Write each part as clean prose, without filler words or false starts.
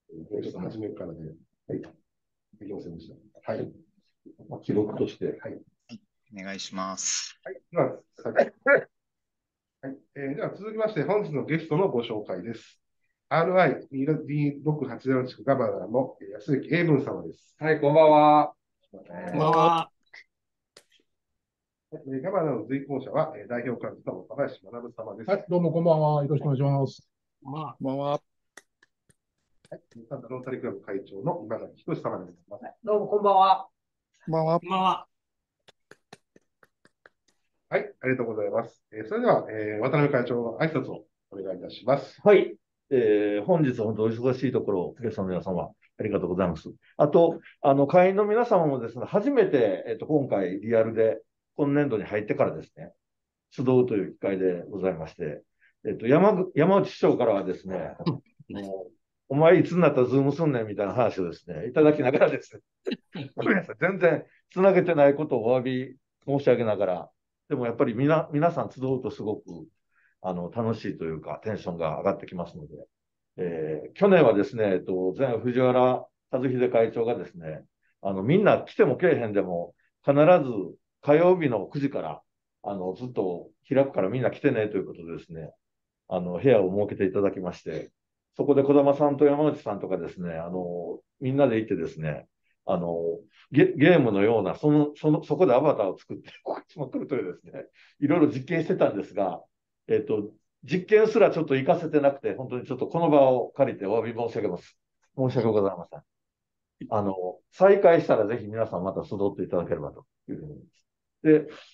ちょっと初めからで、はい、できませんでした。はい。記録として、はい。 お願いします。 はい。はい。では続きまして、本日のゲストのご紹介です。RI-D6808 地区ガバナーの安幸英文様です。 はい、こんばんは。 こんばんは。 ガバナーの随行者は代表幹事の高林学様です。 はい、どうもこんばんは。よろしくお願いします。 こんばんは。 はい。日産ロータリークラブ会長の今崎仁様でございます。 どうもこんばんは。 こんばんは。 こんばんは。 はい、ありがとうございます。それでは、渡辺会長の挨拶をお願いいたします。 はい。本日は本当お忙しいところ、ゲストの皆様、ありがとうございます。あと、会員の皆様もですね、初めて、今回リアルで今年度に入ってからですね、集うという機会でございまして、山内市長からはですね、お前いつになったらズームすんねんみたいな話をですね、いただきながらですね、ごめんなさい、全然つなげてないことをお詫び申し上げながら、でもやっぱり皆さん集うとすごく楽しいというか、テンションが上がってきますので、去年はですね、前藤原和秀会長がですね、みんな来ても来えへんでも、必ず火曜日の9時から、ずっと開くからみんな来てねということでですね、部屋を設けていただきまして、そこで児玉さんと山内さんとかですね、みんなで行ってですね、あの、ゲームのような、そこでアバターを作って告知も来るというですね、いろいろ実験してたんですが、実験すらちょっと活かせてなくて、本当にちょっとこの場を借りてお詫び申し上げます。申し訳ございません。再開したらぜひ皆さんまた集っていただければというふうに思います。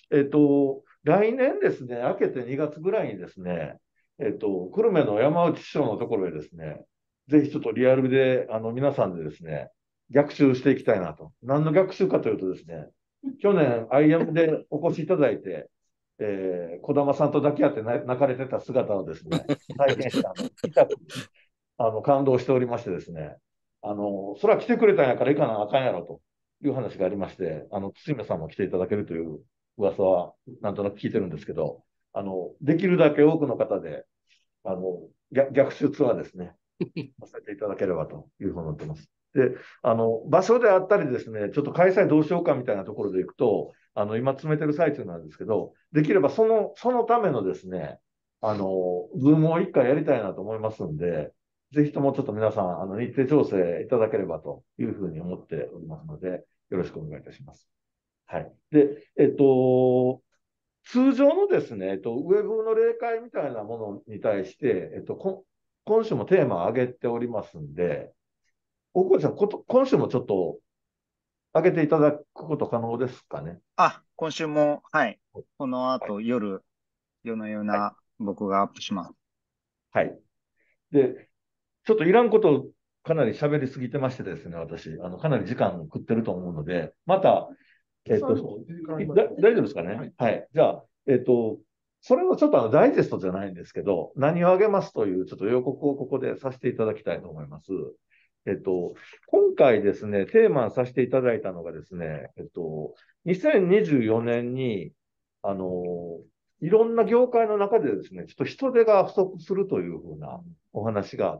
で、来年ですね、明けて2月ぐらいにですね、久留米の山内市長のところへですね、ぜひちょっとリアルで、皆さんでですね、逆襲していきたいなと。何の逆襲かというとですね、去年 IM でお越しいただいて、児玉さんと抱き合って泣かれてた姿をですね、体験して、痛く、感動しておりましてですね、それは来てくれたんやから行かなあかんやろという話がありまして、堤さんも来ていただけるという噂はなんとなく聞いてるんですけど、できるだけ多くの方で、逆襲ツアーですね、させていただければというふうに思ってます。で、場所であったりですね、ちょっと開催どうしようかみたいなところでいくと、今詰めてる最中なんですけど、できればそのためのですね、ズームを一回やりたいなと思いますんで、ぜひともちょっと皆さん、日程調整いただければというふうに思っておりますので、よろしくお願いいたします。はい。で、通常のですね、ウェブの例会みたいなものに対して、今週もテーマを上げておりますんで、大河内さん、今週もちょっと上げていただくこと可能ですかね。 今週も、はい。この後、夜のようはい。 な僕がアップします。 はい。で、ちょっといらんことをかなり喋りすぎてましてですね、私、かなり時間食ってると思うので、また、大丈夫ですかね。はい。じゃあ、それをちょっとダイジェストじゃないんですけど、何をあげますというちょっと予告をここでさせていただきたいと思います。今回ですね、テーマにさせていただいたのがですね、2024年に、あの、いろんな業界の中でですね、ちょっと人手が不足するというふうなお話があって、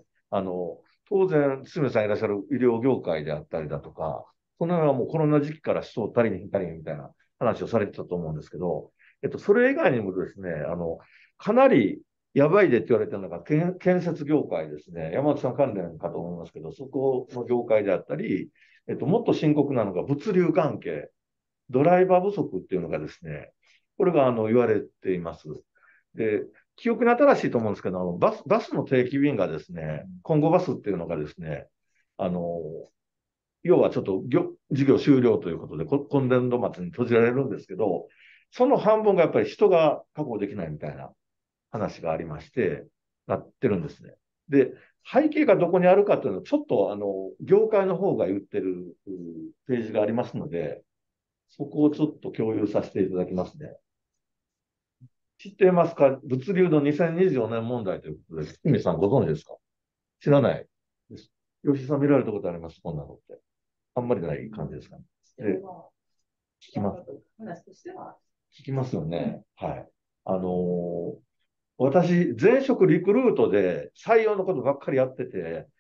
当然、堤さんいらっしゃる医療業界であったりだとか、その辺はもうコロナ時期から人足りに足りにみたいな話をされてたと思うんですけど、それ以外にもですね、かなりやばいでって言われてるのが建設業界ですね。山本さん関連かと思いますけど、そこの業界であったり、もっと深刻なのが物流関係、ドライバー不足っていうのがですね、これが言われています。で、記憶に新しいと思うんですけど、バスの定期便がですね、今後バスっていうのがですね、あの、要はちょっと事業終了ということで、今年度末に閉じられるんですけど、その半分がやっぱり人が確保できないみたいな話がありまして、なってるんですね。で、背景がどこにあるかというのは、ちょっと業界の方が言ってるページがありますので、そこをちょっと共有させていただきますね。知っていますか？物流の2024年問題ということで、清水さんご存知ですか？知らないです。吉井さん見られたことあります？こんなのって。あんまりない感じですかね。で、聞きます。聞きますよね。はい。あのー私、前職リクルートで採用のことばっかりやってて、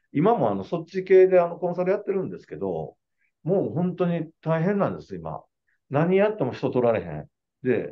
今もそっち系でコンサルやってるんですけど、もう本当に大変なんです、今。何やっても人取られへん。で、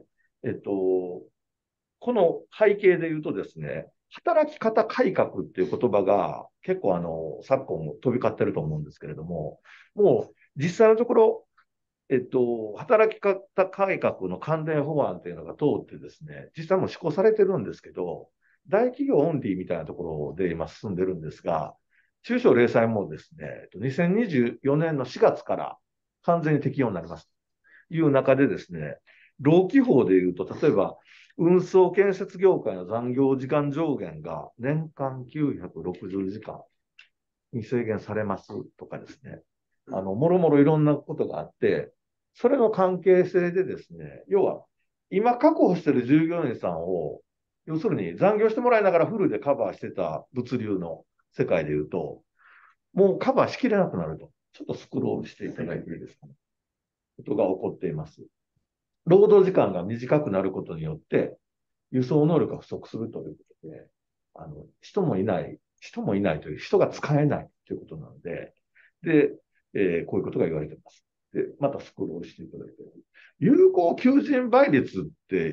この背景で言うとですね、働き方改革っていう言葉が結構昨今飛び交ってると思うんですけれども、もう実際のところ、働き方改革の関連法案っていうのが通ってですね、実際もう施行されてるんですけど、大企業オンリーみたいなところで今進んでるんですが、中小零細もですね、2024年の4月から完全に適用になりますという中でですね、労基法でいうと、例えば、運送建設業界の残業時間上限が年間960時間に制限されますとかですね、もろもろいろんなことがあって、それの関係性でですね、要は、今確保している従業員さんを、要するに残業してもらいながらフルでカバーしてた物流の世界で言うと、もうカバーしきれなくなると。ちょっとスクロールしていただいていいですかね。ことが起こっています。労働時間が短くなることによって、輸送能力が不足するということで、人もいないという、人が使えないということなので、で、こういうことが言われています。で、またスクロールしていただいて、有効求人倍率って、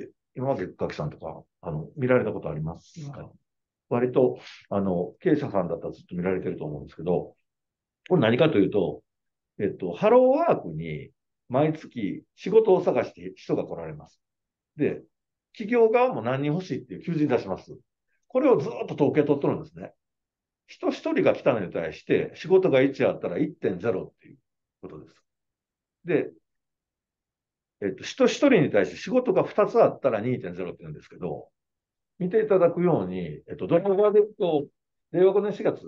今まで垣さんとか、見られたことありますか？割と、経営者さんだったらずっと見られてると思うんですけど、これ何かというと、ハローワークに毎月仕事を探して人が来られます。で、企業側も何人欲しいっていう求人出します。これをずっと統計取っとるんですね。人一人が来たのに対して仕事が1あったら 1.0 っていうことです。で、人一人に対して仕事が2つあったら 2.0 って言うんですけど、見ていただくように、ドライバーで言うと、令和5年4月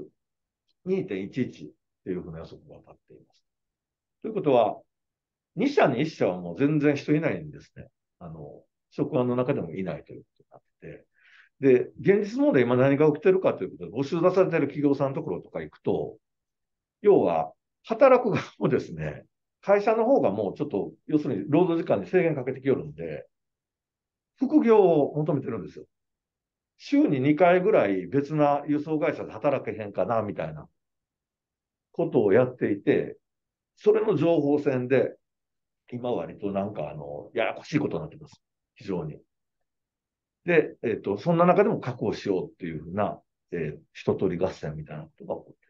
2.11 っていうふうな予測が立っています。ということは、2社に1社はもう全然人いないんですね。職場の中でもいないということになってて。で、現実問題今何が起きてるかということで、募集出されている企業さんのところとか行くと、要は、働く側もですね、会社の方がもうちょっと、要するに労働時間に制限かけてきよるんで、副業を求めてるんですよ。週に2回ぐらい別な輸送会社で働けへんかな、みたいなことをやっていて、それの情報戦で、今割となんかややこしいことになってます。非常に。で、そんな中でも確保しようっていうふうな、一通り合戦みたいなことが起こって、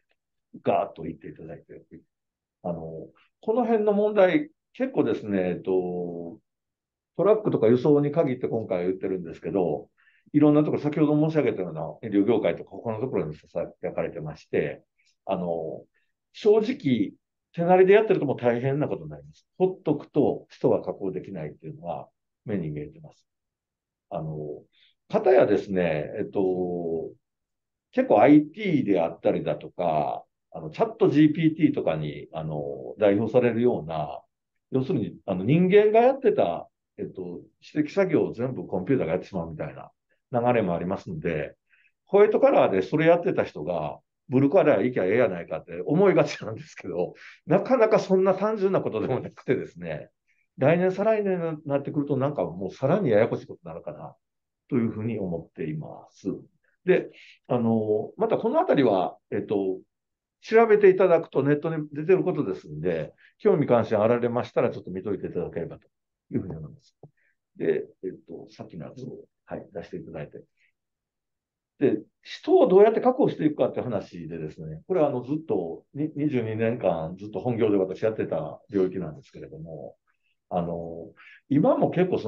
ガーッと言っていただいて、この辺の問題、結構ですね、トラックとか輸送に限って今回は言ってるんですけど、いろんなところ、先ほど申し上げたような医療業界とか他のところにささやかれてまして、正直、手なりでやってるともう大変なことになります。ほっとくと人が確保できないっていうのは目に見えてます。方やですね、結構 IT であったりだとか、チャット GPT とかに、代表されるような、要するに、人間がやってた、指摘作業を全部コンピューターがやってしまうみたいな流れもありますので、ホワイトカラーでそれやってた人が、ブルーカラー行きゃええやないかって思いがちなんですけど、なかなかそんな単純なことでもなくてですね、来年、再来年になってくると、なんかもうさらにややこしいことになるかな、というふうに思っています。で、またこのあたりは、調べていただくとネットに出てることですんで、興味関心あられましたらちょっと見といていただければというふうに思います。で、さっきのやつを、はい、出していただいて。で、人をどうやって確保していくかって話でですね、これはずっと22年間ずっと本業で私やってた領域なんですけれども、今も結構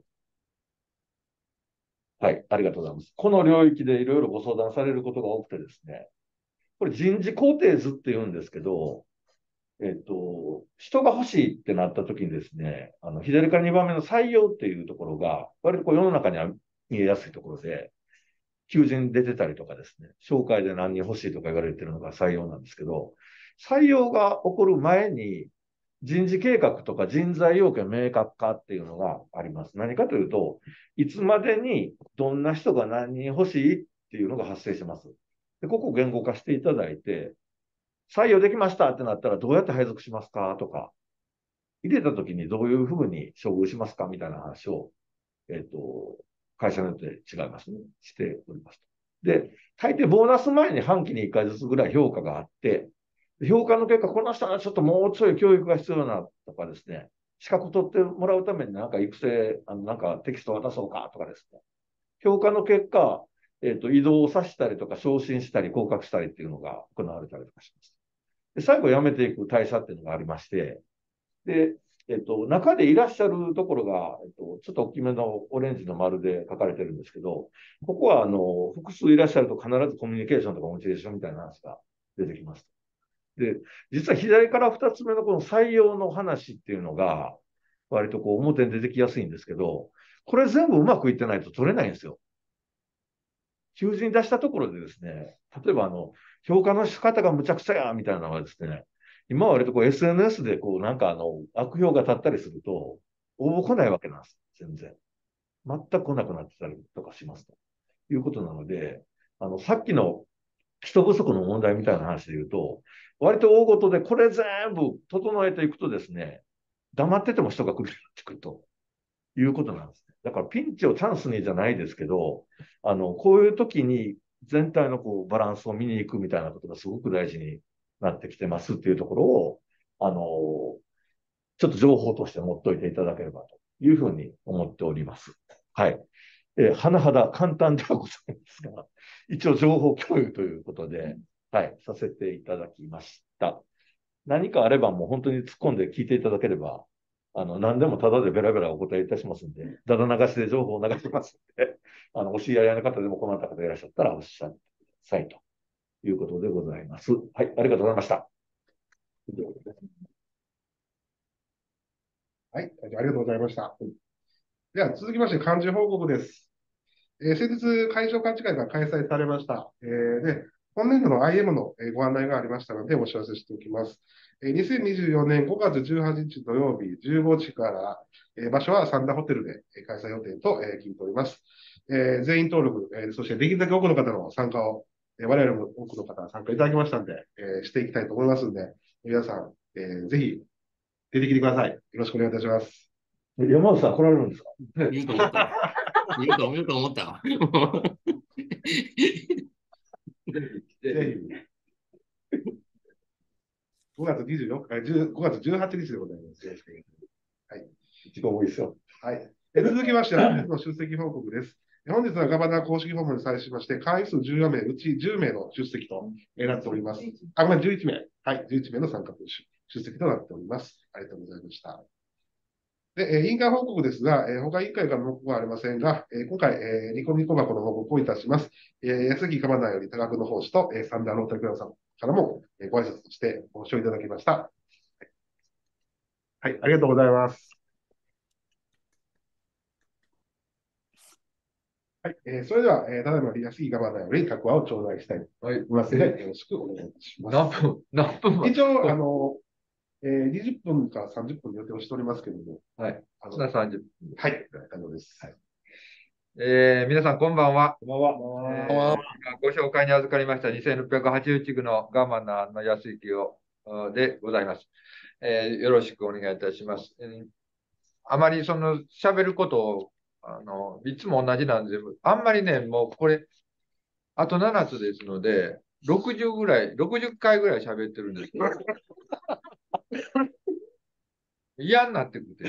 はい、ありがとうございます。この領域でいろいろご相談されることが多くてですね、これ人事工程図って言うんですけど、人が欲しいってなった時にですね、左から2番目の採用っていうところが、割とこう世の中には見えやすいところで、求人出てたりとかですね、紹介で何人欲しいとか言われてるのが採用なんですけど、採用が起こる前に、人事計画とか人材要件明確化っていうのがあります。何かというと、いつまでにどんな人が何人欲しいっていうのが発生します。で、ここを言語化していただいて、採用できましたってなったらどうやって配属しますかとか、入れた時にどういうふうに処遇しますかみたいな話を、会社によって違いますね。しております。 で、大抵ボーナス前に半期に1回ずつぐらい評価があって、評価の結果、この人はちょっともうちょい教育が必要なとかですね、資格取ってもらうためになんか育成、なんかテキスト渡そうかとかですね、評価の結果、移動させたりとか昇進したり降格したりっていうのが行われたりとかします。で、最後辞めていく退社っていうのがありまして、で、中でいらっしゃるところが、ちょっと大きめのオレンジの丸で書かれてるんですけど、ここは、複数いらっしゃると必ずコミュニケーションとかモチベーションみたいな話が出てきます。で、実は左から2つ目のこの採用の話っていうのが、割とこう表に出てきやすいんですけど、これ全部うまくいってないと取れないんですよ。求人出したところでですね、例えば評価の仕方がむちゃくちゃや、みたいなのはですね、今は割とこう SNS でこうなんか悪評が立ったりすると、応募来ないわけなんです。全然。全く来なくなってたりとかしますということなので、さっきの人不足の問題みたいな話で言うと、割と大事でこれ全部整えていくとですね、黙ってても人が来るようになってくるということなんですね。だからピンチをチャンスにじゃないですけど、こういう時に全体のこうバランスを見に行くみたいなことがすごく大事になってきてますっていうところを、ちょっと情報として持っておいていただければというふうに思っております。はい。甚だ簡単ではございますが、一応情報共有ということで、はい、させていただきました。何かあればもう本当に突っ込んで聞いていただければ、何でもタダでベラベラお答えいたしますんで、だだ流しで情報を流しますんで、お知り合いの方でも困った方いらっしゃったらおっしゃってくださいということでございます。はい、ありがとうございました。 はい、ありがとうございました。では、続きまして、幹事報告です。先日、会場幹事会が開催されました。で、今年度の IM のご案内がありましたので、お知らせしておきます。2024年5月18日土曜日15時から、場所はサンダホテルで開催予定と聞いております。全員登録、そしてできるだけ多くの方の参加を、我々も多くの方参加いただきましたので、していきたいと思いますので、皆さん、ぜひ出てきてください。よろしくお願いいたします。 山内さん来られるんですか？ 言うと思ったわ。言うと思ったわ。 ぜひ。5月24日、5月18日でございます。はい。 一番多いですよ。 はい。続きまして、本日の出席報告です。本日はガバナー公式訪問に際しまして、会員数14名、うち10名の出席となっております。あ、ごめん、11名。はい、11名の参加と出席となっております。ありがとうございました。で、委員会報告ですが、他委員会からの報告はありませんが、今回、ニコニコ箱の報告をいたします。安木かまなより多額の奉仕と、サンダーロータクラさんからも、ご挨拶としてご視聴いただきました。はい、ありがとうございます。はい、それでは、ただいま安木かまなより各話を頂戴したいと思いますので、よろしくお願いします。 何分一応、20分か30分予定をしておりますけれども。 はい。30分。 はい、可能です。はい。 皆さん、こんばんは。 こんばんは。 今ご紹介に預かりました2681区のガーマナーの安行をでございます。よろしくお願いいたします。あまり喋ることをいつも同じなんで、あんまりね、もうこれ、あと7つですので、60回ぐらい喋ってるんですけど、嫌になってくて、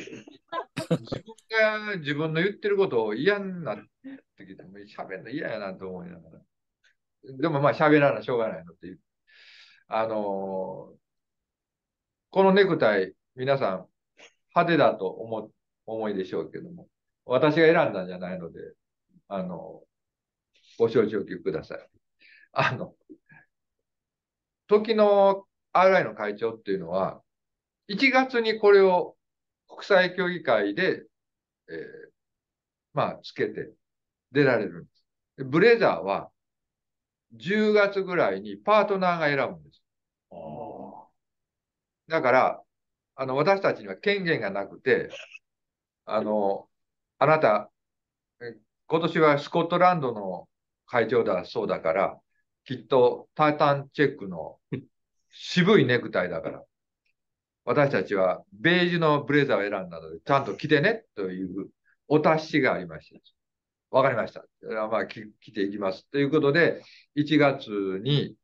自分の言ってることを嫌になってきて、喋るの嫌やなと思いながら。でもまあ喋らなしょうがないのっていう。このネクタイ、皆さん派手だと思いでしょうけども、私が選んだんじゃないので、ご承知おきください。時の RI の会長っていうのは、1月にこれを国際協議会で、まあ、つけて出られるんです。ブレザーは10月ぐらいにパートナーが選ぶんです。だから、私たちには権限がなくて、あなた、今年はスコットランドの会長だそうだから、きっとタータンチェックの渋いネクタイだから、私たちはベージュのブレザーを選んだので、ちゃんと着てねというお達しがありました。 わかりました。まあ、来ていきます。ということで、1月に、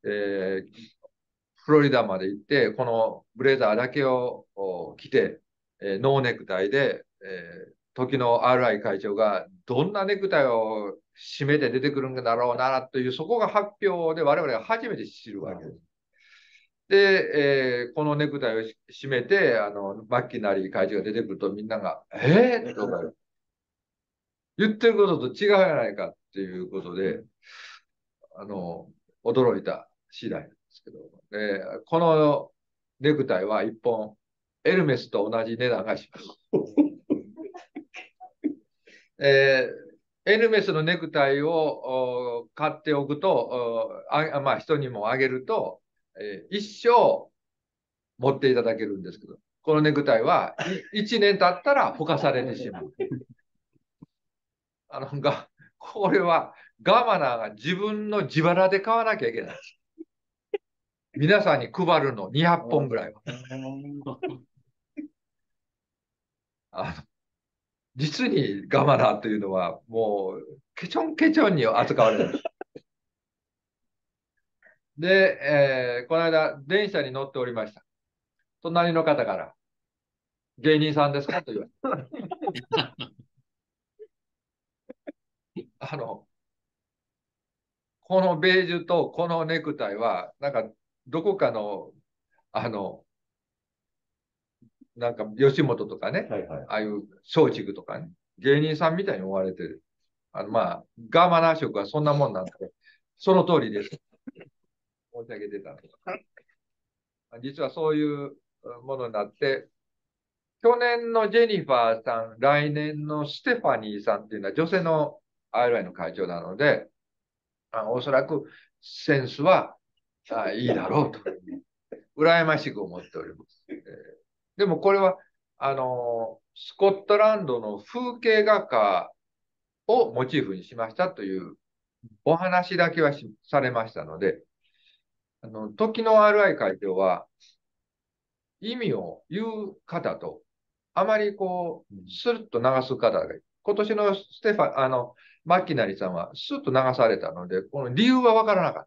フロリダまで行って、このブレザーだけを着て、ノーネクタイで、時の RI 会長がどんなネクタイを締めて出てくるんだろうなという、そこが発表で我々が初めて知るわけです。で、このネクタイを締めて、マッキナリー会長が出てくるとみんなが、とか言ってることと違うじゃないかっていうことで、驚いた次第なんですけど、このネクタイは1本、エルメスと同じ値段がします。エルメスのネクタイを買っておくと、まあ、人にもあげると、一生持っていただけるんですけど、このネクタイは1年経ったらほかされてしまう。これはガバナーが自分の自腹で買わなきゃいけない。皆さんに配るの200本ぐらいは。実にガバナーというのはもうケチョンケチョンに扱われる。で、この間電車に乗っておりました。隣の方から芸人さんですかと言われた。このベージュとこのネクタイは、なんか、どこかの、なんか、吉本とかね、 はいはい。 ああいう松竹とかね、芸人さんみたいに思われてる。まあ、ガーマナー色はそんなもんなんで、その通りです。申し上げてたんです。実はそういうものになって、去年のジェニファーさん、来年のステファニーさんっていうのは女性の RI の会長なので、おそらくセンスはいいだろうと、羨ましく思っております。でもこれは、スコットランドの風景画家をモチーフにしましたというお話だけはされましたので、時の RI 会長は意味を言う方と、あまりこう、スルッと流す方がいい。今年のマッキナリさんはスッと流されたので、この理由はわからなかった。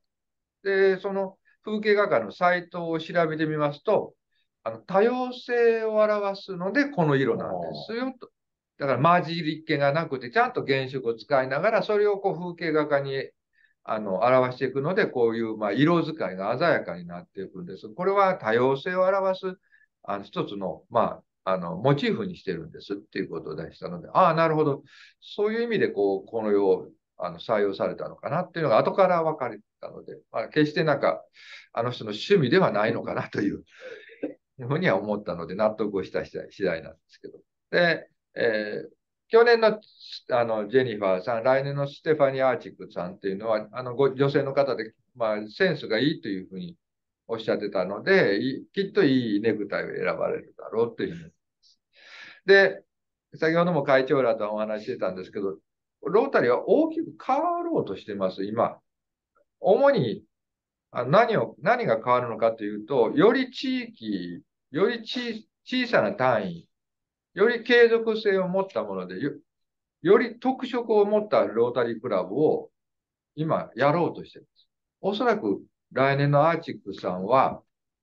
で、その風景画家のサイトを調べてみますと、多様性を表すのでこの色なんですよと。だから混じり気がなくて、ちゃんと原色を使いながら、それをこう風景画家に表していくので、こういう、まあ、色使いが鮮やかになっていくんです。これは多様性を表す一つの、まあ、モチーフにしてるんですっていうことでしたので、ああ、なるほど。そういう意味で、この世を採用されたのかなっていうのが後から分かれたので、まあ、決してなんか、あの人の趣味ではないのかなというふうには思ったので、納得をした次第なんですけど。で、去年のジェニファーさん、来年のステファニー・アーチックさんっていうのは、女性の方で、まあ、センスがいいというふうにおっしゃってたので、きっといいネクタイを選ばれるだろうというふうに思います。で、先ほども会長らとお話ししてたんですけど、ロータリーは大きく変わろうとしてます、今。主に何が変わるのかというと、より地域、より小さな単位、より継続性を持ったもので、より特色を持ったロータリークラブを今やろうとしています。おそらく来年のアーチックさんは、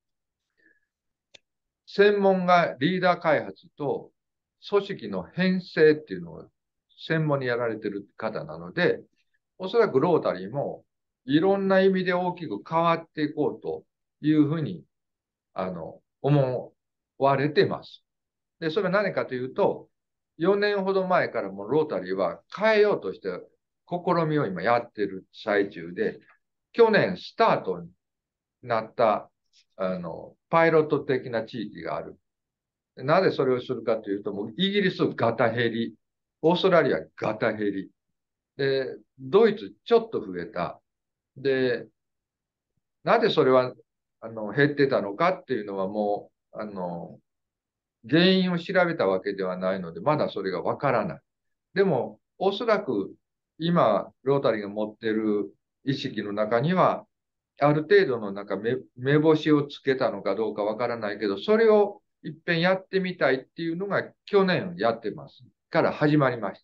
専門がリーダー開発と組織の編成っていうのを専門にやられている方なので、おそらくロータリーもいろんな意味で大きく変わっていこうというふうに、思われています。で、それは何かというと、4年ほど前からもロータリーは変えようとして試みを今やっている最中で、去年スタートになった、パイロット的な地域がある。なぜそれをするかというと、もうイギリスガタ減り、オーストラリアガタ減り、で、ドイツちょっと増えた。で、なぜそれは、減ってたのかっていうのはもう、原因を調べたわけではないので、まだそれがわからない。でも、おそらく今、ロータリーが持っている意識の中には、ある程度の目星をつけたのかどうかわからないけど、それを一遍やってみたいっていうのが去年やってます。から始まりました。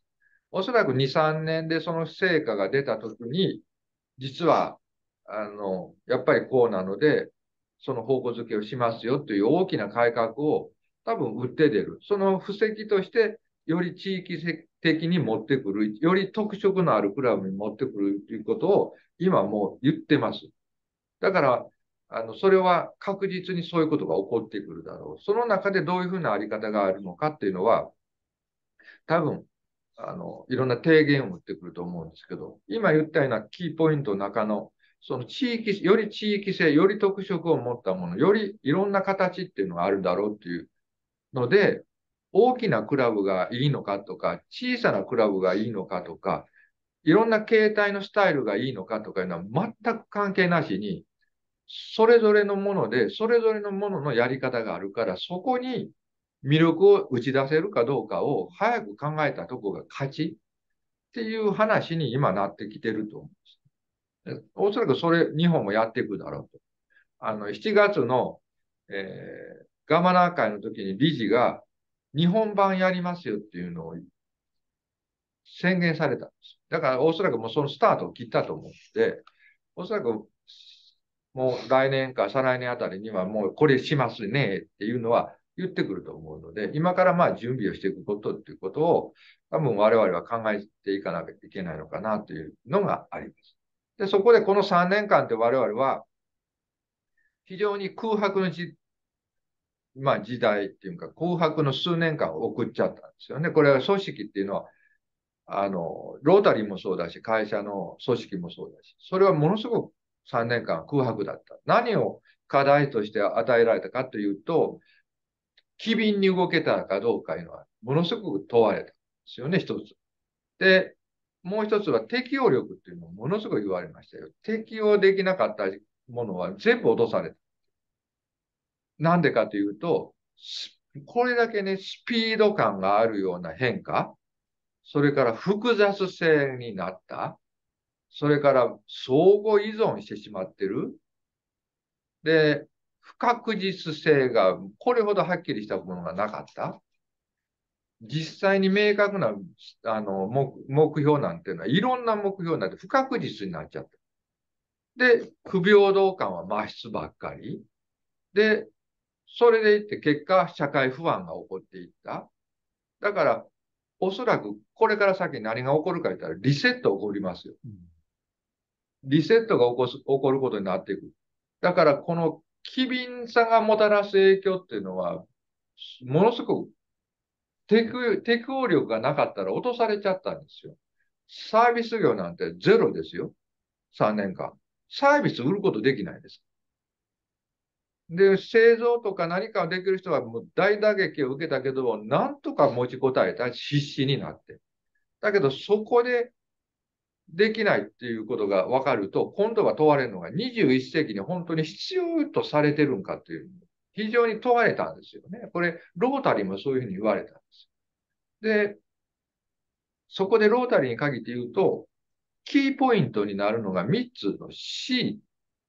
おそらく2、3年でその成果が出たときに、実は、やっぱりこうなので、その方向づけをしますよという大きな改革を多分打って出る。その布石として、より地域的に持ってくる、より特色のあるクラブに持ってくるということを今もう言ってます。だから、それは確実にそういうことが起こってくるだろう。その中でどういうふうなあり方があるのかっていうのは、多分、いろんな提言を打ってくると思うんですけど、今言ったようなキーポイントの中の、そのより地域性、より特色を持ったもの、よりいろんな形っていうのがあるだろうっていうので、大きなクラブがいいのかとか、小さなクラブがいいのかとか、いろんな形態のスタイルがいいのかとかいうのは全く関係なしに、それぞれのもので、それぞれのもののやり方があるから、そこに魅力を打ち出せるかどうかを早く考えたところが勝ちっていう話に今なってきてると思うんです。おそらくそれ、日本もやっていくだろうと。7月の、ガバナー会の時に理事が日本版やりますよっていうのを宣言されたんです。だからおそらくもうそのスタートを切ったと思って、おそらくもう来年か再来年あたりにはもうこれしますねっていうのは言ってくると思うので、今からまあ準備をしていくことっていうことを多分我々は考えていかなきゃいけないのかなというのがあります。で、そこでこの3年間って我々は非常に空白の時代っていうか空白の数年間を送っちゃったんですよね。これは組織っていうのはロータリーもそうだし、会社の組織もそうだし、それはものすごく3年間空白だった。何を課題として与えられたかというと、機敏に動けたかどうかいうのは、ものすごく問われたんですよね、一つ。で、もう一つは適応力っていうのをものすごく言われましたよ。適応できなかったものは全部落とされた。なんでかというと、これだけね、スピード感があるような変化、それから複雑性になった。それから相互依存してしまってる。で、不確実性がこれほどはっきりしたものがなかった。実際に明確な目標なんていうのは、いろんな目標なんて不確実になっちゃった。で、不平等感は増出ばっかり。で、それでいって結果、社会不安が起こっていった。だから、おそらくこれから先何が起こるか言ったらリセット起こりますよ。リセットが起こることになっていく。だからこの機敏さがもたらす影響っていうのは、ものすごく適応力がなかったら落とされちゃったんですよ。サービス業なんてゼロですよ。3年間。サービス売ることできないです。で、製造とか何かできる人はもう大打撃を受けたけど、なんとか持ちこたえた、必死になって。だけど、そこでできないっていうことが分かると、今度は問われるのが21世紀に本当に必要とされてるんかっていう、非常に問われたんですよね。これ、ロータリーもそういうふうに言われたんです。で、そこでロータリーに限って言うと、キーポイントになるのが3つの C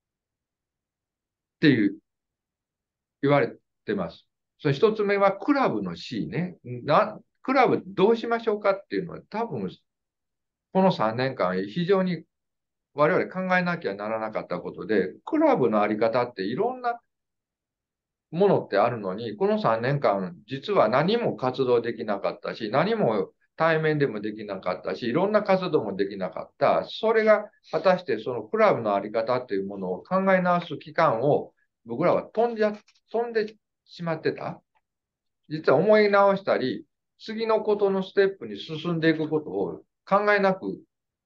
っていう言われてます。その1つ目はクラブの C ね。クラブどうしましょうかっていうのは多分この3年間非常に我々考えなきゃならなかったことで、クラブのあり方っていろんなものってあるのに、この3年間実は何も活動できなかったし、何も対面でもできなかったし、いろんな活動もできなかった。それが果たしてそのクラブのあり方っていうものを考え直す期間を僕らは飛んでしまってた。実は思い直したり、次のことのステップに進んでいくことを考えなく、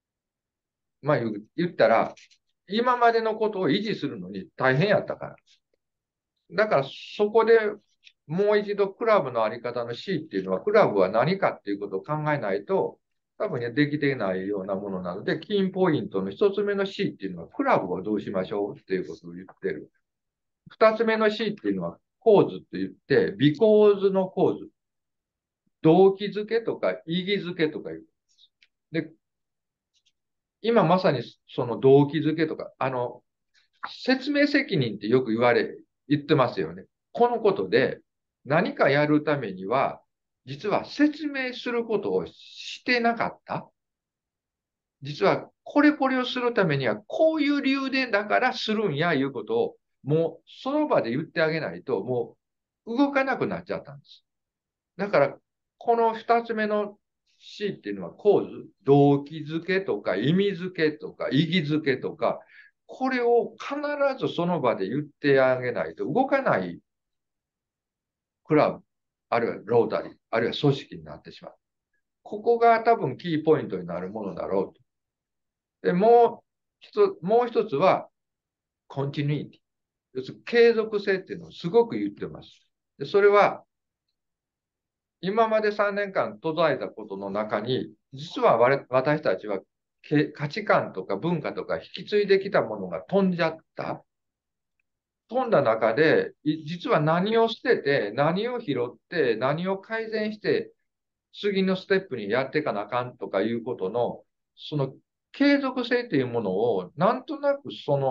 言ったら、今までのことを維持するのに大変やったから。だからそこでもう一度クラブのあり方の C っていうのは、クラブは何かっていうことを考えないと、多分ね、できていないようなものなので、キーポイントの一つ目の C っていうのは、クラブをどうしましょうっていうことを言ってる。二つ目の C っていうのは、構図って言って、微構図の構図。動機づけとか意義づけとか言う。で、今まさにその動機づけとか、説明責任ってよく言ってますよね。このことで何かやるためには、 実は説明することをしてなかった。実はこれをするためにはこういう理由でだからするんやいうことをもうその場で言ってあげないともう動かなくなっちゃったんです。だからこの二つ目の C っていうのは構図、動機づけとか意味づけとか意義づけとか、これを必ずその場で言ってあげないと動かないクラブ、あるいはロータリー、あるいは組織になってしまう。ここが多分キーポイントになるものだろうと。で、もう一つは、コンティニュイティ。要するに継続性っていうのをすごく言ってます。で、それは、今まで3年間途絶えたことの中に、実は私たちは価値観とか文化とか引き継いできたものが飛んじゃった。飛んだ中で、実は何を捨てて、何を拾って、何を改善して、次のステップにやっていかなあかんとかいうことの、その継続性というものを、なんとなく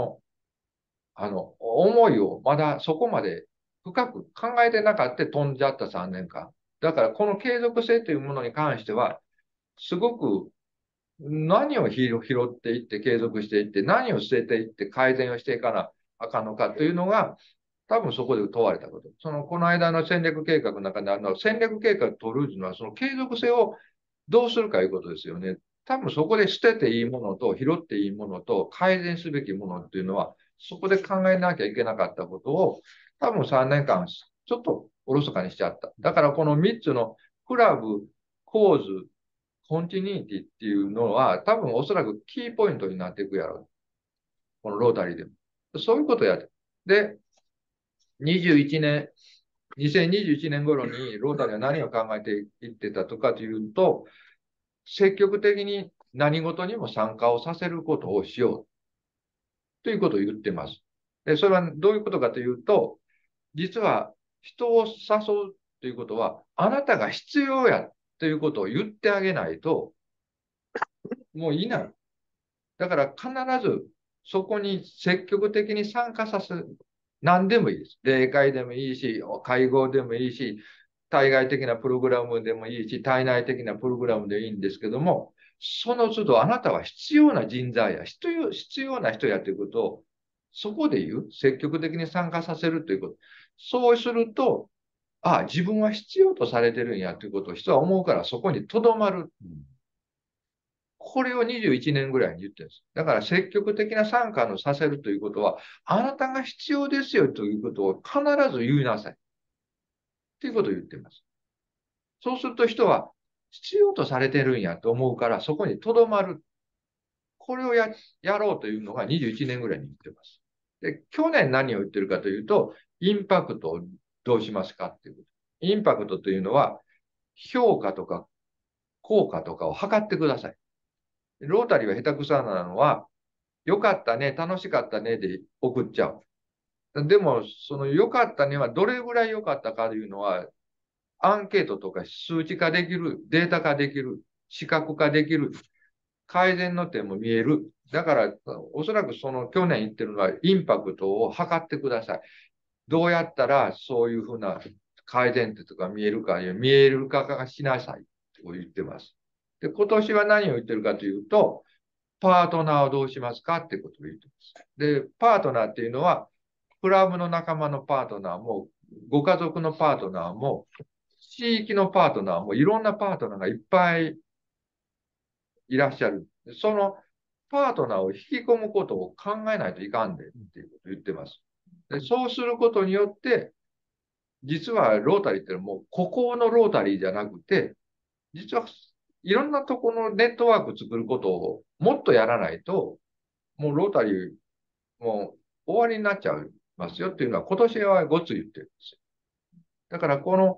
思いをまだそこまで深く考えてなかった飛んじゃった3年間。だからこの継続性というものに関しては、すごく何を拾っていって継続していって、何を捨てていって改善をしていかなあかんのかというのが、多分そこで問われたこと。この間の戦略計画の中で戦略計画を取るのは、その継続性をどうするかいうことですよね。多分そこで捨てていいものと拾っていいものと改善すべきものっていうのは、そこで考えなきゃいけなかったことを、多分3年間ちょっとおろそかにしちゃった。だからこの3つのクラブ、構図、コンティニティっていうのは、多分おそらくキーポイントになっていくやろう。このロータリーでも。そういうことをやって。で、2021年頃にロータリーは何を考えていってたとかというと、積極的に何事にも参加をさせることをしようということを言っています。で、それはどういうことかというと、実は人を誘うということは、あなたが必要やということを言ってあげないと、もういない。だから必ずそこに積極的に参加させる。何でもいいです。例会でもいいし、会合でもいいし、対外的なプログラムでもいいし、対内的なプログラムでいいんですけども、その都度あなたは必要な人材や、必要な人やということを、そこで言う、積極的に参加させるということ。そうすると、自分は必要とされてるんやということを人は思うから、そこに留まる。これを21年ぐらいに言ってるんです。だから積極的な参加をさせるということは、あなたが必要ですよということを必ず言いなさい。ということを言っています。そうすると人は必要とされてるんやと思うから、そこに留まる。これをやろうというのが21年ぐらいに言ってます。で、去年何を言ってるかというと、インパクトをどうしますかっていうこと。インパクトというのは、評価とか効果とかを測ってください。ロータリーは下手くそなのは、良かったね、楽しかったねで送っちゃう。でも、その良かったねはどれぐらい良かったかというのは、アンケートとか数値化できる、データ化できる、視覚化できる、改善の点も見える。だから、おそらくその去年言ってるのは、インパクトを測ってください。どうやったらそういうふうな改善点とか見えるか、見える化しなさいと言ってます。で、今年は何を言ってるかというと、パートナーをどうしますかってことを言ってます。で、パートナーっていうのは、クラブの仲間のパートナーも、ご家族のパートナーも、地域のパートナーも、いろんなパートナーがいっぱいいらっしゃる。そのパートナーを引き込むことを考えないといかんでっていうことを言ってます。で、そうすることによって、実はロータリーってのはもう、ここのロータリーじゃなくて、実はいろんなところのネットワーク作ることをもっとやらないと、もうロータリー、もう終わりになっちゃいますよっていうのは今年はごつ言ってるんですよ。だからこの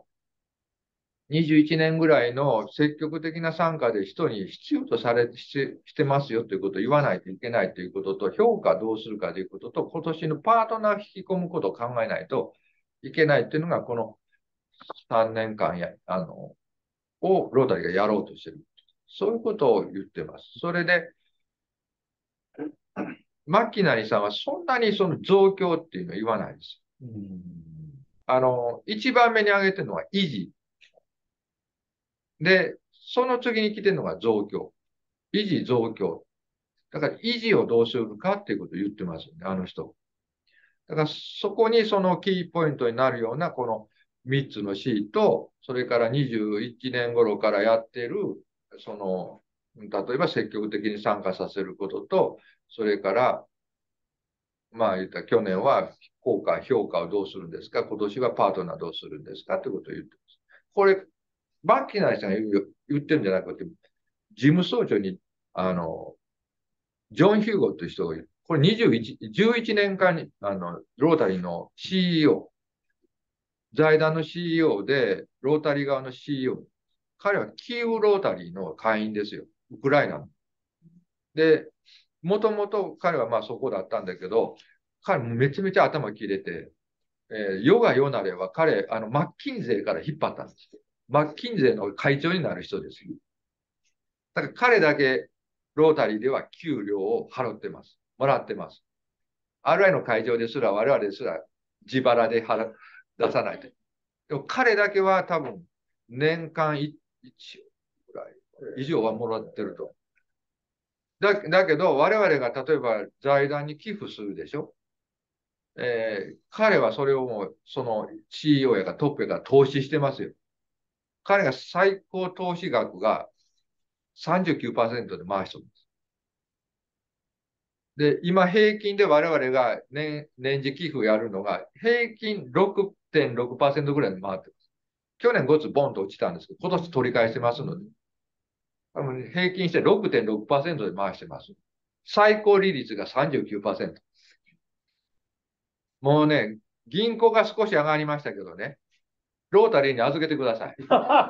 21年ぐらいの積極的な参加で人に必要としてますよということを言わないといけないということと、評価どうするかということと、今年のパートナーを引き込むことを考えないといけないというのが、この3年間をロータリーがやろうとしている。そういうことを言ってます。それで、マッキナリさんはそんなにその増強っていうのは言わないです。一番目に挙げてるのは維持。 で、その次に来てるのが増強。維持増強。だから維持をどうするかっていうことを言ってますよね、あの人。だからそこにそのキーポイントになるようなこの3つの C と、それから21年頃からやってる、その、例えば積極的に参加させることと、それから、まあ言った去年は効果、評価をどうするんですか、今年はパートナーどうするんですかってことを言ってます。これ、バッキーナーさんが言ってるんじゃなくて、事務総長に、ジョン・ヒューゴという人がいる。これ11年間に、ロータリーの CEO、財団の CEO で、ロータリー側の CEO。彼はキーウロータリーの会員ですよ。ウクライナの。で、もともと彼はまあそこだったんだけど、彼もめちゃめちゃ頭切れて、世が世なれば彼、マッキンゼーから引っ張ったんです。マッキンゼーの会長になる人ですよ。だから彼だけロータリーでは給料を払ってます。もらってます。RI の会場ですら我々ですら自腹で出さないと。でも彼だけは多分年間1ぐらい以上はもらってると。だけど我々が例えば財団に寄付するでしょ。彼はそれをもうその CEO やがトップやが投資してますよ。彼が最高投資額が39% で回してるんです。で、今平均で我々が年次寄付やるのが平均 6.6% ぐらいで回ってます。去年5つボンと落ちたんですけど、今年取り返してますので、平均して 6.6% で回してます。最高利率が 39%。もうね、銀行が少し上がりましたけどね、ロータリーに預けてください。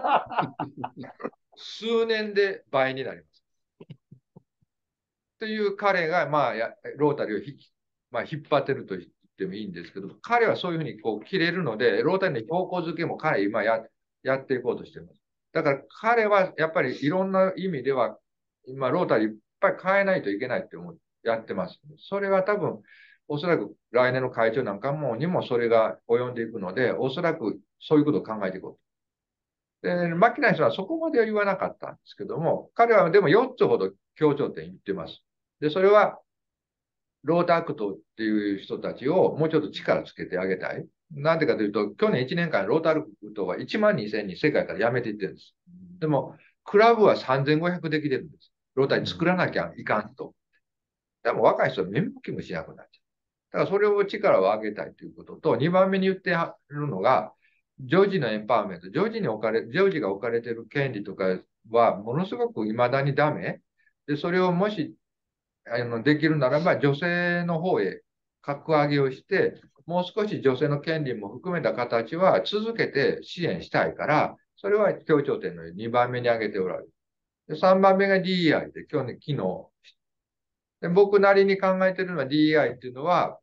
数年で倍になります。という彼が、まあ、ロータリーを引っ張ってると言ってもいいんですけど、彼はそういうふうにこう切れるので、ロータリーの方向づけも彼今やっていこうとしています。だから彼はやっぱりいろんな意味では、今ロータリーいっぱい変えないといけないってやってます。それは多分、おそらく来年の会長なんかにもそれが及んでいくので、おそらくそういうことを考えていこうと。で、マキナイさんはそこまでは言わなかったんですけども、彼はでも4つほど強調点言ってます。で、それは、ロータアクトっていう人たちをもうちょっと力つけてあげたい。なんでかというと、去年1年間ロータアクトは1万2000人世界から辞めていってるんです。でも、クラブは3500できてるんです。ロータリー作らなきゃいかんと。でも若い人は目向きもしなくなっちゃう。だからそれを力を上げたいということと、2番目に言ってるのが、常時のエンパワーメント。常時が置かれている権利とかは、ものすごく未だにダメ。で、それをもし、できるならば、女性の方へ格上げをして、もう少し女性の権利も含めた形は続けて支援したいから、それは強調点の2番目に挙げておられる。で3番目が DEI で、昨日。で僕なりに考えているのは DEI っていうのは、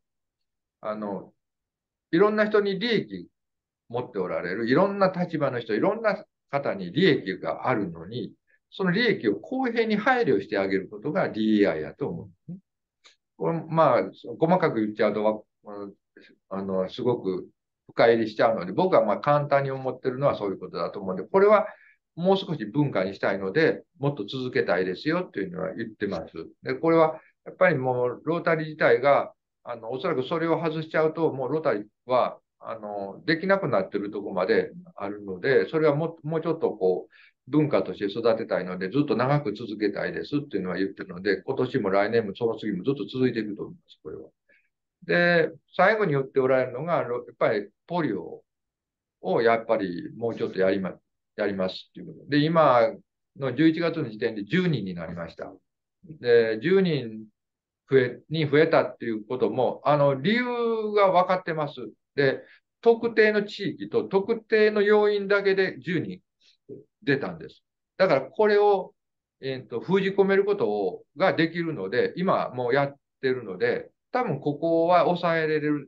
いろんな人に利益持っておられる、いろんな立場の人、いろんな方に利益があるのに、その利益を公平に配慮してあげることが DEI やと思う。これまあ、細かく言っちゃうと、すごく深入りしちゃうので、僕はまあ簡単に思ってるのはそういうことだと思うんで、これはもう少し文化にしたいので、もっと続けたいですよっていうのは言ってます。で、これはやっぱりもうロータリー自体が、おそらくそれを外しちゃうと、もうロータリーは、できなくなってるところまであるので、それはもうちょっとこう、文化として育てたいので、ずっと長く続けたいですっていうのは言ってるので、今年も来年もその次もずっと続いていくと思います、これは。で、最後に言っておられるのが、やっぱりポリオをやっぱりもうちょっとやりますっていうことで、今の11月の時点で10人になりました。で、10人増えたっていうことも、理由が分かってます。で、特定の地域と特定の要因だけで10人出たんです。だからこれを、封じ込めることができるので、今もうやってるので、多分ここは抑えられる。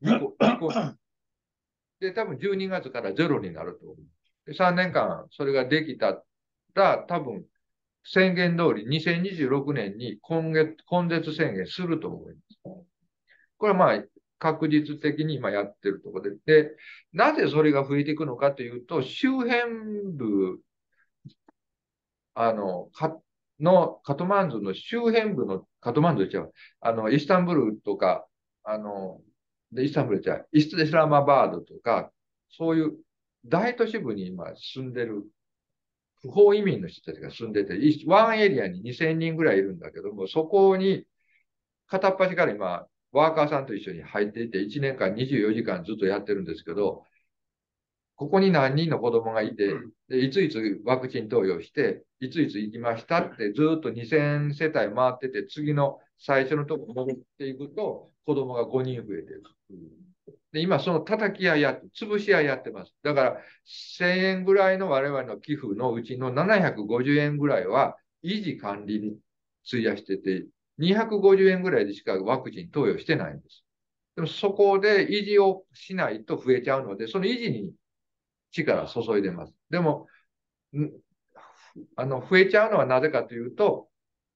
で、多分12月からゼロになると思う。で3年間それができたら、多分宣言通り2026年に根絶宣言すると思います。これはまあ確実的に今やってるところで、なぜそれが増えていくのかというと、周辺部カトマンズの周辺部の、カトマンズじゃイスタンブールとか、イスタンブールじゃイスラマバードとか、そういう大都市部に今住んでる不法移民の人たちが住んでて、ワンエリアに2000人ぐらいいるんだけども、そこに片っ端から今、ワーカーさんと一緒に入っていて、1年間24時間ずっとやってるんですけど、ここに何人の子供がいて、でいついつワクチン投与して、いついつ行きましたってずっと2000世帯回ってて、次の最初のとこ戻っていくと、子供が5人増えてる。で、今その叩き合いやって、潰し合いやってます。だから1000円ぐらいの我々の寄付のうちの750円ぐらいは維持管理に費やしてて、250円ぐらいでしかワクチン投与してないんです。でもそこで維持をしないと増えちゃうので、その維持に力を注いでます。でも、増えちゃうのはなぜかというと、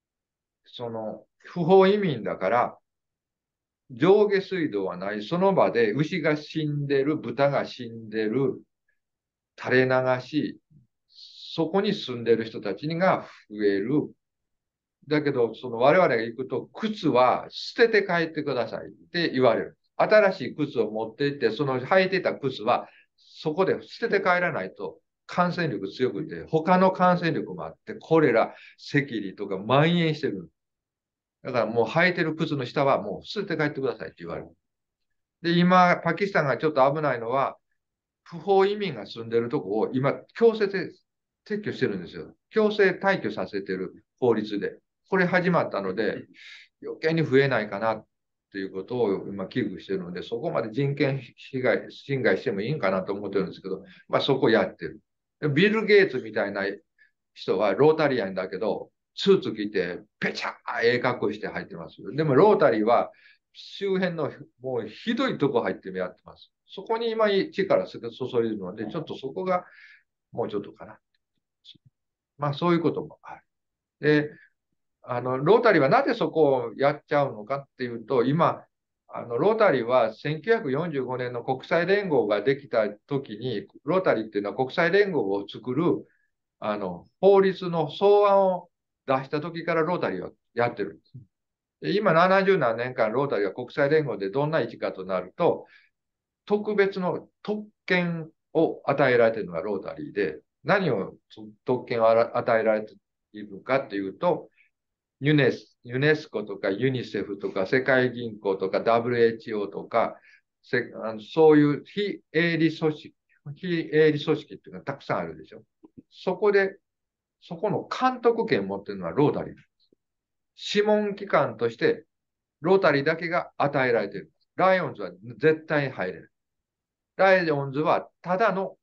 不法移民だから、上下水道はない、その場で牛が死んでる、豚が死んでる、垂れ流し、そこに住んでる人たちが増える。だけど、我々が行くと、靴は捨てて帰ってくださいって言われる。新しい靴を持って行って、その履いてた靴は、そこで捨てて帰らないと感染力強くて、他の感染力もあって、コレラ、赤痢とか蔓延してる。だからもう履いてる靴の下はもう捨てて帰ってくださいって言われる。で、今、パキスタンがちょっと危ないのは、不法移民が住んでるとこを今、強制で撤去してるんですよ。強制退去させてる法律で。これ始まったので、余計に増えないかなっていうことを今危惧してるので、そこまで人権侵害してもいいんかなと思ってるんですけど、まあそこやってる。ビル・ゲイツみたいな人はロータリアンだけど、スーツ着て、ぺちゃー格好して入ってます。でもロータリーは周辺のもうひどいとこ入ってやってます。そこに今力注いでるので、ちょっとそこがもうちょっとかな。まあそういうこともある。で、ロータリーはなぜそこをやっちゃうのかっていうと、今、ロータリーは1945年の国際連合ができた時に、ロータリーっていうのは国際連合を作る、法律の草案を出した時からロータリーはやってるんです。で今70何年間ロータリーは国際連合でどんな位置かとなると、特別の特権を与えられているのがロータリーで、何を特権を与えられているかっていうと、ユネスコとかユニセフとか世界銀行とか WHO とか、そういう非営利組織っていうのがたくさんあるでしょ。そこの監督権を持っているのはロータリーです。諮問機関としてロータリーだけが与えられている。ライオンズは絶対に入れない。ライオンズはただの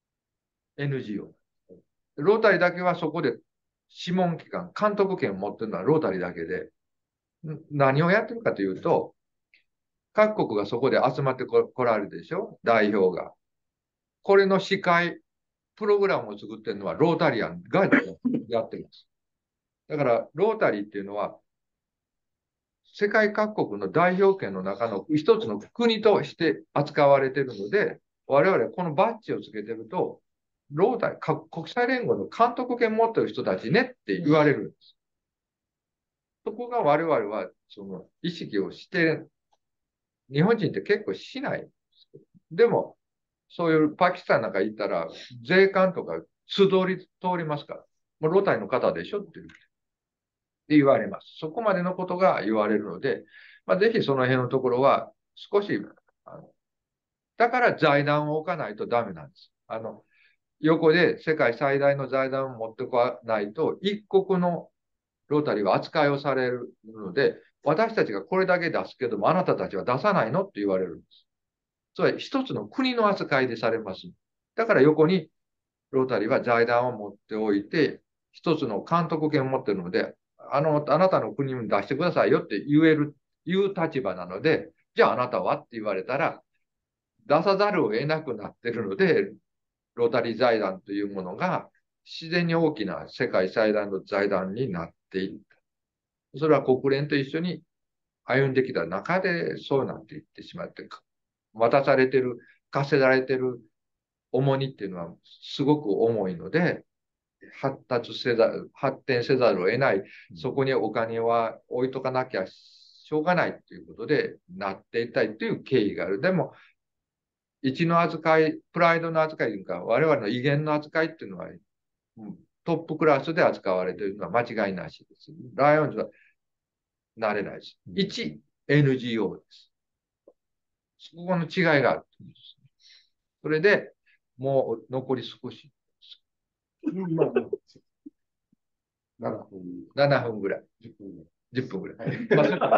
NGO。ロータリーだけはそこで諮問機関、監督権を持っているのはロータリーだけで、何をやってるかというと、各国がそこで集まってこられるでしょ、代表が。これの司会、プログラムを作ってるのはロータリアンがやってます。だから、ロータリーっていうのは、世界各国の代表権の中の一つの国として扱われているので、我々このバッジをつけてると、ロータリー、国際連合の監督権持ってる人たちねって言われるんです。そこが我々は意識をして、日本人って結構しない。でも、そういうパキスタンなんか行ったら、税関とか通りますから、もうロータリーの方でしょって言われます。そこまでのことが言われるので、まあ、ぜひその辺のところは少し、だから財団を置かないとダメなんです。横で世界最大の財団を持ってこないと、一国のロータリーは扱いをされるので、私たちがこれだけ出すけども、あなたたちは出さないのって言われるんです。つまり一つの国の扱いでされます。だから横にロータリーは財団を持っておいて、一つの監督権を持っているので、あなたの国に出してくださいよって言う立場なので、じゃああなたはって言われたら、出さざるを得なくなっているので、ロータリー財団というものが自然に大きな世界最大の財団になっていった。それは国連と一緒に歩んできた中でそうなっていってしまって、渡されてる、課せられてる重荷っていうのはすごく重いので、 発展せざるを得ない、そこにお金は置いとかなきゃしょうがないということでなっていたいという経緯がある。でも、一の扱い、プライドの扱いというか、我々の威厳の扱いっていうのは、トップクラスで扱われているのは間違いなしです。ライオンズはなれないです。1、NGO です。そこの違いがある。それで、もう残り少し。 まあ、7分。 7分ぐらい。10分ぐらい。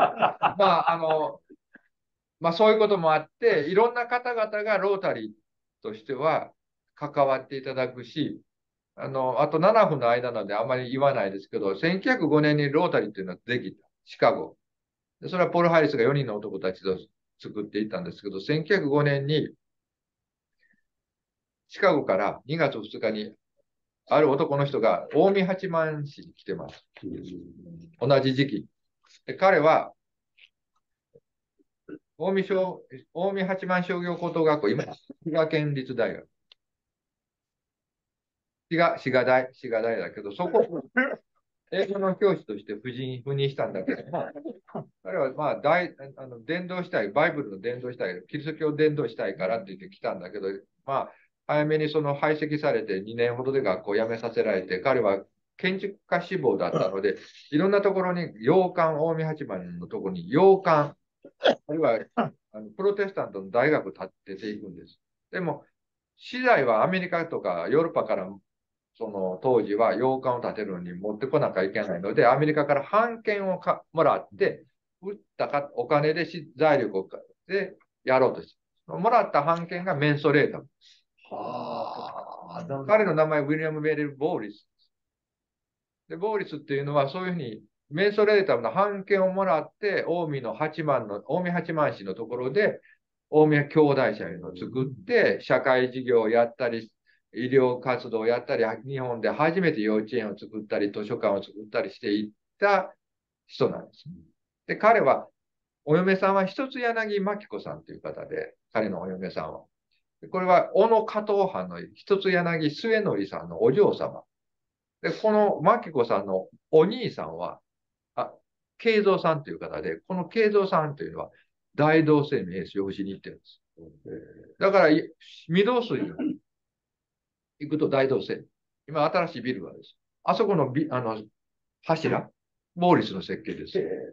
まあ、そういうこともあって、いろんな方々がロータリーとしては関わっていただくし、あと7分の間なのであまり言わないですけど、1905年にロータリーっていうのはできた。シカゴ。それはポール・ハリスが4人の男たちと作っていったんですけど、1905年にシカゴから2月2日にある男の人が近江八幡市に来てます。同じ時期。で彼は近江八幡商業高等学校、今、滋賀県立大学。滋賀大だけど、そこ、英語の教師として赴任したんだけど、彼はまあ伝道したい、バイブルの伝道したい、キリスト教伝道したいからって言って来たんだけど、まあ、早めにその排斥されて2年ほどで学校を辞めさせられて、彼は建築家志望だったので、いろんなところに洋館、近江八幡のところに洋館、あるいはプロテスタントの大学を建てていくんです。でも、資材はアメリカとかヨーロッパからその当時は洋館を建てるのに持ってこなきゃいけないので、アメリカから版権をもらって、売ったお金で財力を買ってやろうとして、もらった版権がメンソレータム。彼の名前はウィリアム・メリル・ボーリス。で、ボーリスっていうのはそういうふうにメンソレータムの版権をもらって、近江八幡市のところで、近江兄弟社を作って、社会事業をやったり、医療活動をやったり、日本で初めて幼稚園を作ったり、図書館を作ったりしていった人なんです。で、彼は、お嫁さんは一つ柳真紀子さんという方で、彼のお嫁さんは。これは、小野加藤藩の一つ柳末則さんのお嬢様。で、この真紀子さんのお兄さんは、慶三さんという方で、この慶三さんというのは、大同生命養子に行ってるんです。だから、御堂筋に行くと大同生。今、新しいビルがです。あそこの柱、ボーリスの設計です。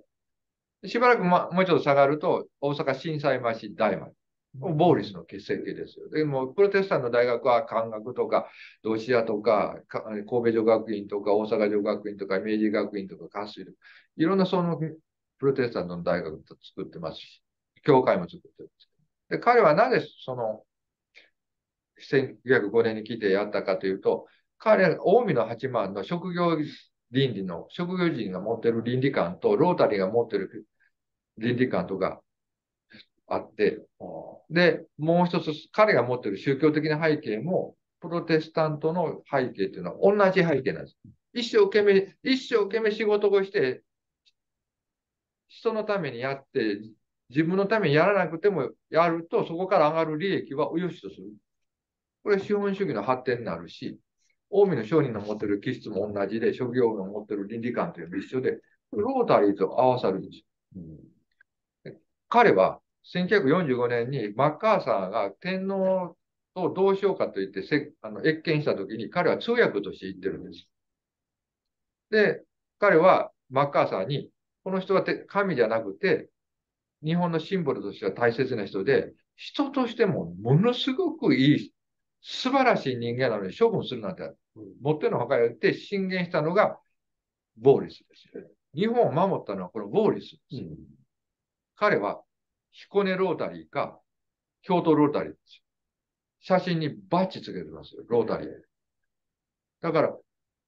しばらく、もうちょっと下がると、大阪心斎橋大丸。ボーリスの設計ですよ。でも、プロテスタントの大学は関学とか、同志社とか、神戸女学院とか、大阪女学院とか、明治学院とか、関水とか、いろんなそのプロテスタントの大学を作ってますし、教会も作ってるんです。で、彼はなぜその、1905年に来てやったかというと、彼は近江の八幡の職業人が持ってる倫理観と、ロータリーが持ってる倫理観とかあって、で、もう一つ、彼が持っている宗教的な背景も、プロテスタントの背景というのは同じ背景なんです。一生懸命仕事をして、人のためにやって、自分のためにやらなくてもやると、そこから上がる利益は良しとする。これは資本主義の発展になるし、近江の商人の持っている気質も同じで、職業の持っている倫理観というのも一緒で、ロータリーと合わさるんですよ。彼は、1945年にマッカーサーが天皇とどうしようかと言って謁見したときに彼は通訳として言ってるんです。で、彼はマッカーサーに、この人は神じゃなくて、日本のシンボルとしては大切な人で、人としてもものすごくいい、素晴らしい人間なのに処分するなんて、もってのほかやって進言したのがボーリスですよ。日本を守ったのはこのボーリスです。彼は彦根ロータリーか、京都ロータリーですよ。写真にバッチつけてますよ、ロータリー。だから、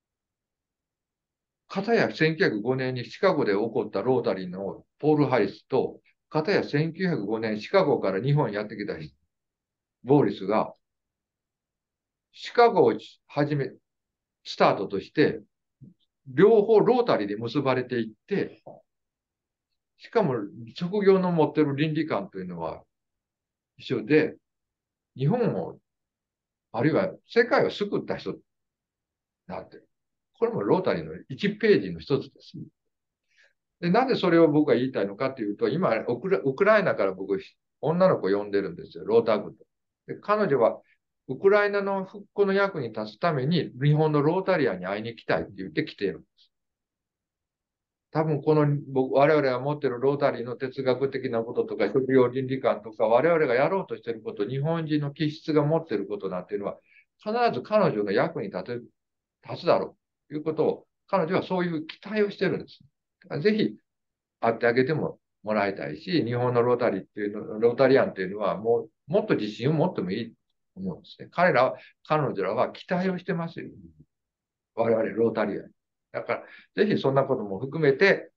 片や1905年にシカゴで起こったロータリーのポール・ハリスと、片や1905年シカゴから日本にやってきたボーリスが、シカゴをスタートとして、両方ロータリーで結ばれていって、しかも職業の持ってる倫理観というのは一緒で、日本を、あるいは世界を救った人なってる。これもロータリーの1ページの一つです。で、なぜそれを僕が言いたいのかというと、今、ウクライナから僕、女の子を呼んでるんですよ、ローター軍と。で、彼女は、ウクライナの復興の役に立つために、日本のロータリアンに会いに行きたいって言って来ているんです。多分この我々が持っているロータリーの哲学的なこととか、職業倫理観とか、我々がやろうとしていること、日本人の気質が持っていることなんていうのは、必ず彼女の役に立つだろうということを、彼女はそういう期待をしているんです。ぜひ会ってあげてもらいたいし、日本のロータリアンっていうのはもっと自信を持ってもいいと思うんですね。彼女らは期待をしてますよ。我々ロータリアン。だから、ぜひそんなことも含めて、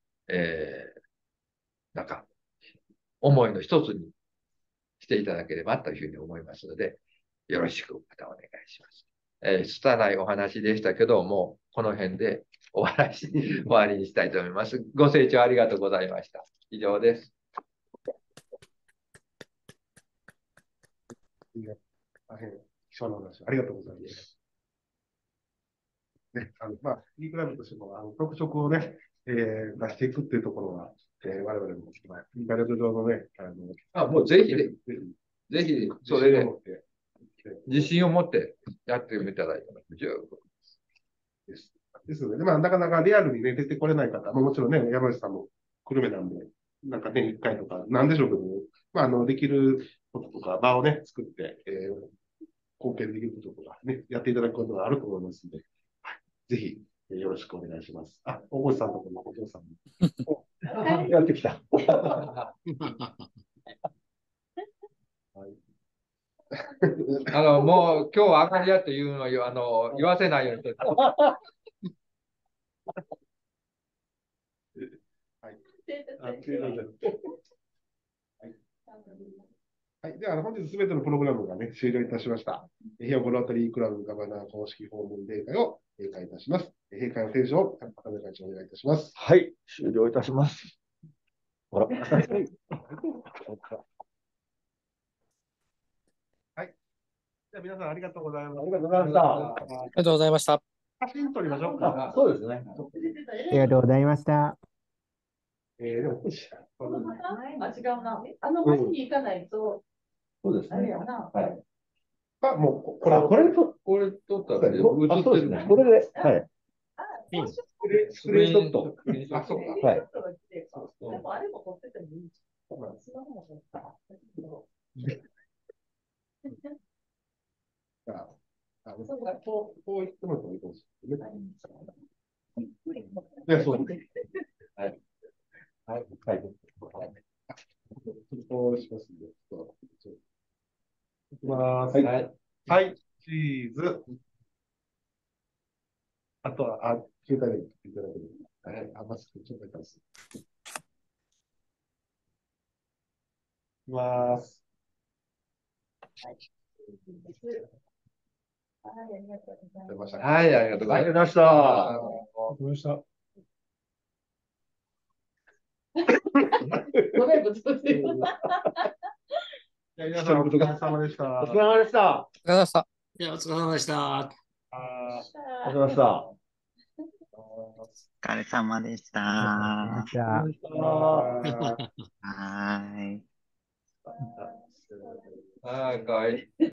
なんか、思いの一つにしていただければというふうに思いますので、よろしくまたお願いします。拙いお話でしたけど、もうこの辺で終わりにしたいと思います。ご清聴ありがとうございました。以上です。 大変貴重な話、ありがとうございます。ね、E クラブとしても、特色をね、出していくっていうところは、我々も、インターネット上のね、 もうぜひ、それで、自信を持ってやってみたらいいと思います。 ですので、なかなかリアルにね、出てこれない方、もちろんね、山内さんも久留米なんで、なんかね、1回とか、なんでしょうけど、できることとか、場をね、作って、貢献できることとかね、やっていただくことがあると思いますので、はい、ぜひ、よろしくお願いします。あ、大越さんとこのお父さんも。 やってきた。 もう今日明かりやというのを言わせないようにと。 はい。では、本日すべてのプログラムがね、終了いたしました。ひよこロータリークラブガバナー公式訪問例会を閉会いたします。閉会の提唱を高見会長お願いいたします。 はい、終了いたします。あら。 はい。じゃあ皆さんありがとうございます。 ありがとうございました。 ありがとうございました。 写真撮りましょうか。 そうですね。 ありがとうございました。 でも、 違うな。前に行かないと、 そうですね。 あれやな。 はい。 もう、 これ撮ったら、 そうですね。これで、はい。 スクリーンショット。あ、そうか。 はい。 でもあれも撮っててもいい。スマホも撮った。 こう言ってもらってもいいかもしれないね。そうです。 はい。はい。はい。 こうしますんで。いきます。はい。はい。チーズ。あとは、携帯でいただける。はい。マスクちょっといただきます。いきます。 はい。 はい、ありがとうございました。 ありがとうございました。 ごめん、ごちそうしてる。 皆さんお疲れ様でした。 お疲れ様でした。 お疲れ様でした。 いや、お疲れ様でした。 お疲れ様でした。 お疲れ様でした。はい。 はい、かわいい。